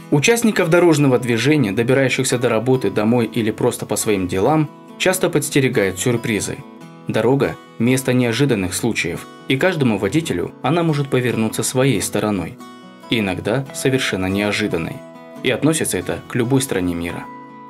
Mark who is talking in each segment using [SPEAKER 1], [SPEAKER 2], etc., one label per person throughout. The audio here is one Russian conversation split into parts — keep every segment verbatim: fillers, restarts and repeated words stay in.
[SPEAKER 1] Участников дорожного движения, добирающихся до работы, домой или просто по своим делам, часто подстерегают сюрпризы. Дорога – место неожиданных случаев, и каждому водителю она может повернуться своей стороной. И иногда совершенно неожиданной. И относится это к любой стране мира.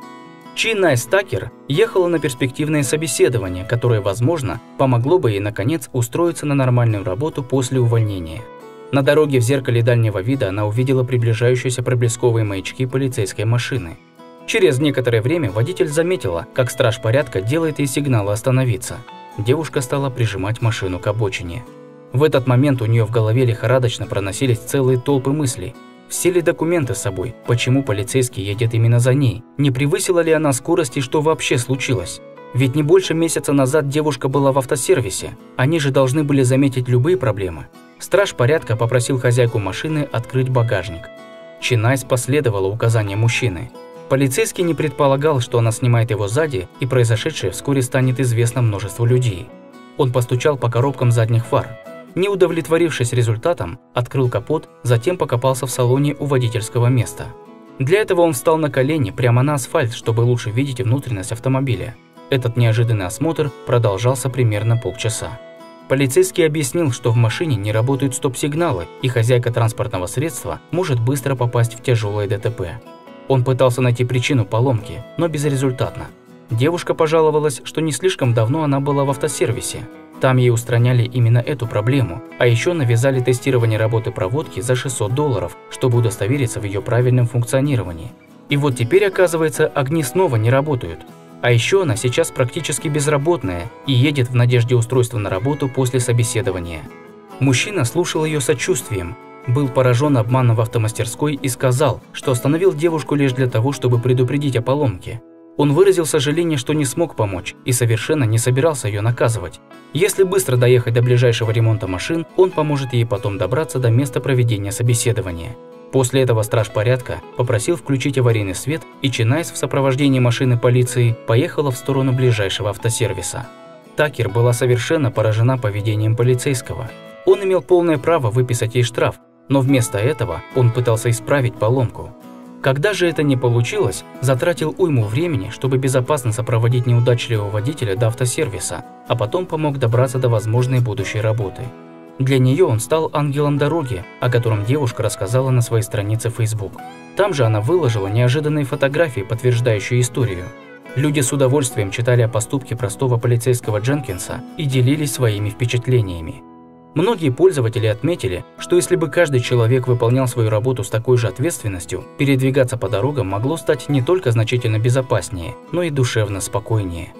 [SPEAKER 2] Чинайс Такер ехала на перспективное собеседование, которое, возможно, помогло бы ей, наконец, устроиться на нормальную работу после увольнения. На дороге в зеркале дальнего вида она увидела приближающиеся проблесковые маячки полицейской машины. Через некоторое время водитель заметила, как страж порядка делает ей сигналы остановиться. Девушка стала прижимать машину к обочине. В этот момент у нее в голове лихорадочно проносились целые толпы мыслей. Все ли документы с собой? Почему полицейский едет именно за ней? Не превысила ли она скорость и что вообще случилось? Ведь не больше месяца назад девушка была в автосервисе. Они же должны были заметить любые проблемы. Страж порядка попросил хозяйку машины открыть багажник. Чинайс последовала указаниям мужчины. Полицейский не предполагал, что она снимает его сзади, и произошедшее вскоре станет известно множеству людей. Он постучал по коробкам задних фар. Не удовлетворившись результатом, открыл капот, затем покопался в салоне у водительского места. Для этого он встал на колени прямо на асфальт, чтобы лучше видеть внутренность автомобиля. Этот неожиданный осмотр продолжался примерно полчаса. Полицейский объяснил, что в машине не работают стоп-сигналы, и хозяйка транспортного средства может быстро попасть в тяжелое ДТП. Он пытался найти причину поломки, но безрезультатно. Девушка пожаловалась, что не слишком давно она была в автосервисе. Там ей устраняли именно эту проблему, а еще навязали тестирование работы проводки за шестьсот долларов, чтобы удостовериться в ее правильном функционировании. И вот теперь, оказывается, огни снова не работают. А еще она сейчас практически безработная и едет в надежде устройства на работу после собеседования. Мужчина слушал ее сочувствием, был поражен обманом в автомастерской и сказал, что остановил девушку лишь для того, чтобы предупредить о поломке. Он выразил сожаление, что не смог помочь и совершенно не собирался ее наказывать. Если быстро доехать до ближайшего ремонта машин, он поможет ей потом добраться до места проведения собеседования. После этого страж порядка попросил включить аварийный свет, и Чинайс в сопровождении машины полиции поехала в сторону ближайшего автосервиса. Такер была совершенно поражена поведением полицейского. Он имел полное право выписать ей штраф, но вместо этого он пытался исправить поломку. Когда же это не получилось, затратил уйму времени, чтобы безопасно сопроводить неудачливого водителя до автосервиса, а потом помог добраться до возможной будущей работы. Для нее он стал ангелом дороги, о котором девушка рассказала на своей странице Facebook. Там же она выложила неожиданные фотографии, подтверждающие историю. Люди с удовольствием читали о поступке простого полицейского Дженкинса и делились своими впечатлениями. Многие пользователи отметили, что если бы каждый человек выполнял свою работу с такой же ответственностью, передвигаться по дорогам могло стать не только значительно безопаснее, но и душевно спокойнее.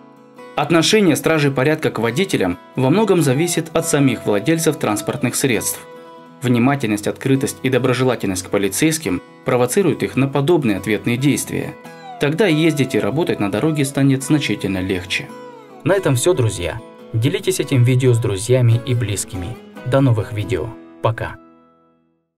[SPEAKER 1] Отношение стражей порядка к водителям во многом зависит от самих владельцев транспортных средств. Внимательность, открытость и доброжелательность к полицейским провоцируют их на подобные ответные действия. Тогда ездить и работать на дороге станет значительно легче.
[SPEAKER 2] На этом все, друзья. Делитесь этим видео с друзьями и близкими. До новых видео. Пока.